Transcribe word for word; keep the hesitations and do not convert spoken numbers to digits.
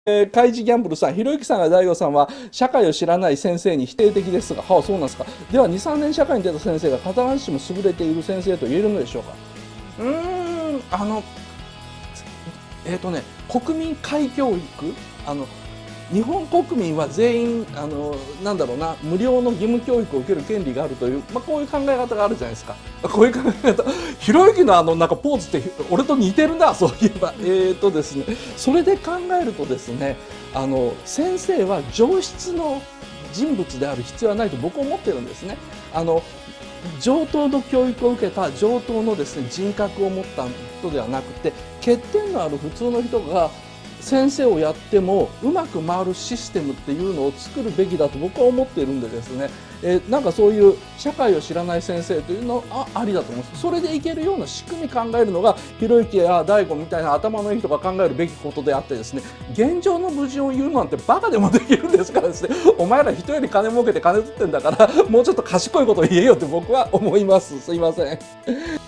えー、カイジギャンブルさん、ひろゆきさんが大悟さんは社会を知らない先生に否定的ですが、はあ、そうなんですか。ではに、さんねん社会に出た先生が必ずしも優れている先生と言えるのでしょうか。うーん、あの、えっ、ー、とね、国民皆教育、あの、日本国民は全員あのなんだろうな無料の義務教育を受ける権利があるという、まあ、こういう考え方があるじゃないですか。こういう考え方、ひろゆきのあのなんかポーズって俺と似てるな、そういえば。えーとですね、それで考えるとですね、あの先生は上質の人物である必要はないと僕は思ってるんですね。あの上等の教育を受けた上等のですね人格を持った人ではなくて、欠点のある普通の人が先生をやってもうまく回るシステムっていうのを作るべきだと僕は思っているんでですね、えー、なんかそういう社会を知らない先生というのは あ, ありだと思います。それでいけるような仕組み考えるのがひろゆきや大悟みたいな頭のいい人が考えるべきことであってですね、現状の矛盾を言うなんてバカでもできるんですからですね、お前ら人より金儲けて金取ってんだからもうちょっと賢いことを言えよって僕は思います。すいません。